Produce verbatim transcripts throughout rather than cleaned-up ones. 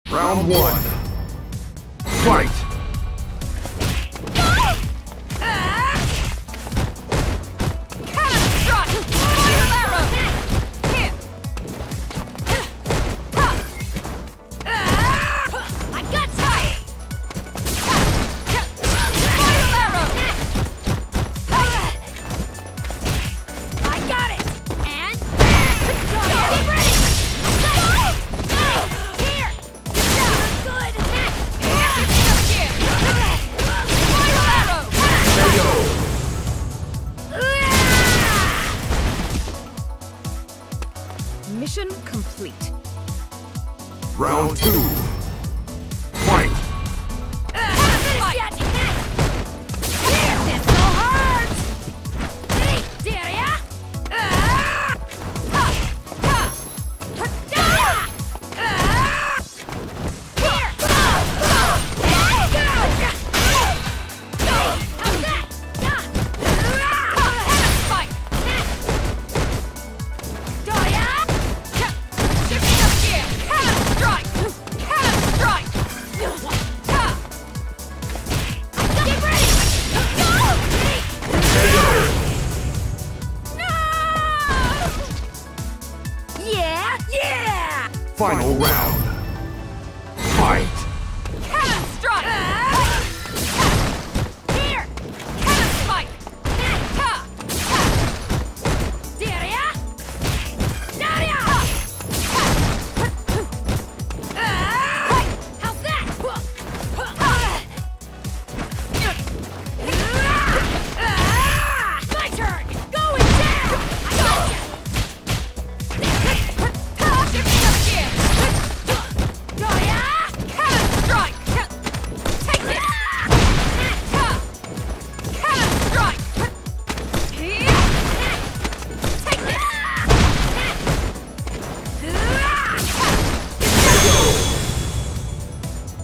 Round one. Fight! Mission complete. Round two. Fight! Final round. Fight! Cannon strike! Here! Cannon spike! Ha! Daria! Daria! How's that? My turn! Going down! I got you!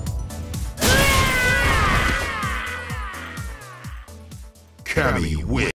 Cammy wins.